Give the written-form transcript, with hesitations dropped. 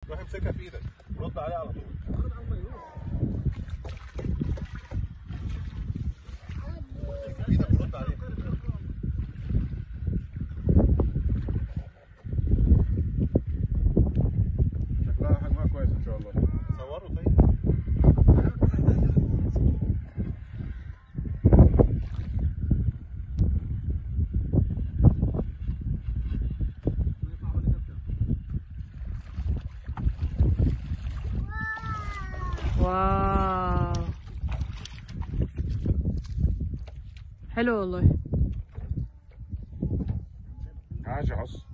روح امسكها في ايدك، رد عليها على طول. في ايدك ورد عليها. شكلها حجمها كويس ان شاء الله. صوروا طيب. واو حلو والله. عاش يا حص.